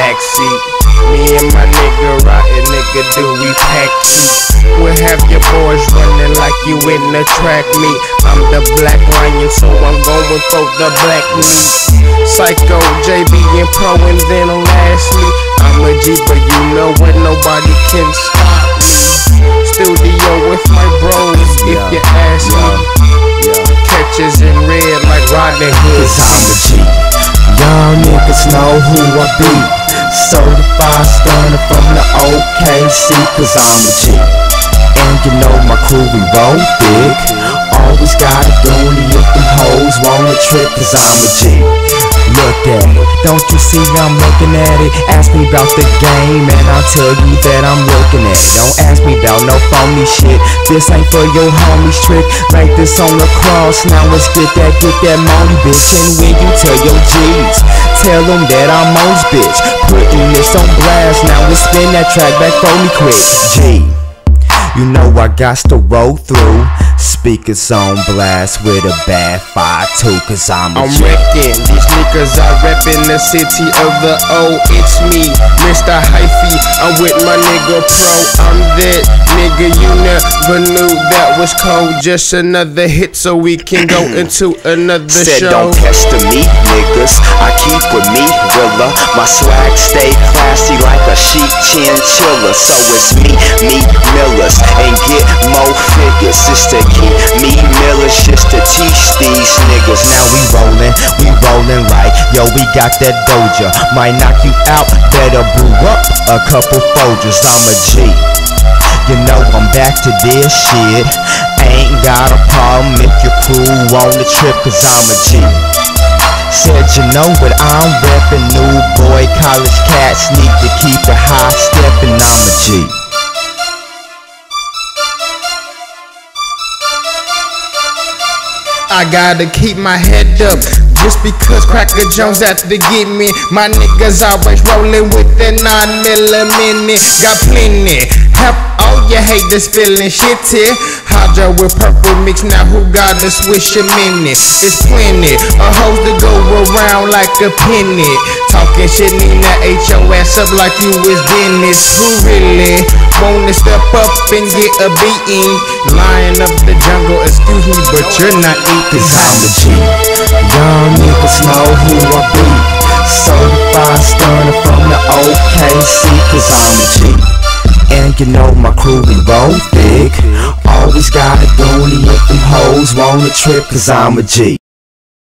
backseat. Me and my nigga riding, nigga, do we pack heat? We'll have your boys running like you in the track meet. I'm the black lion, so I'm going for the black meat. Psycho, JB and Pro, and then lastly, I'm a G, but you know what, nobody can stop me. Studio with my bros, if you ask me. Catches in red like Rodney Hood. Cause I'm a G. Y'all niggas know who I be. Certified stunner from the OKC. Cause I'm a G. And you know my crew, we roll big. Always got a goonie if them hoes wanna trip. Cause I'm a G. Look at it, don't you see I'm looking at it? Ask me about the game and I'll tell you that I'm looking at it. Don't ask me about no phony shit. This ain't for your homies trick. Like this on the cross, now let's get that money, bitch. And when you tell your G's, tell them that I'm Mo's bitch. Putting this on blast, now let's spin that track back for me quick. G, you know I got to roll through. Speakers on blast with a bad 5-2, cause I'm wrecking these niggas, I reppin' the city of the O. It's me, Mr. Hyphy, I'm with my nigga Pro. I'm that nigga you never knew that was cold. Just another hit so we can go into another Said show. Don't test me, niggas, I keep with me, Rilla. My swag stay classy like a sheep chinchilla. So it's me, Millers, and get more figures. It's to keep me Millers, just to teach these niggas. Now we rollin' like, yo, we got that doja. Might knock you out, better brew up a couple Folgers. I'm a G, you know I'm back to this shit. Ain't got a problem if your crew on the trip, cause I'm a G. Said you know what I'm reppin', new boy, college cats need to keep it high steppin', I'm a G. I gotta keep my head up, just because Cracker Jones out to get me. My niggas always rollin' with the 9mm. Got plenty, help all your haters feelin' shitty. Hydra with purple mix, now who got the swish a minute? It's plenty of hoes to go around like a penny. Talking shit, Nina, ate your ass up like you was Dennis. Who really wanna step up and get a beating? Lion of the jungle, excuse me, but you're not eating. Cause I'm a G. Y'all niggas know who I be. Certified stunner from the OKC. Cause I'm a G. And you know my crew, we roll big. Always got a goonie if them hoes wanna trip. Cause I'm a G.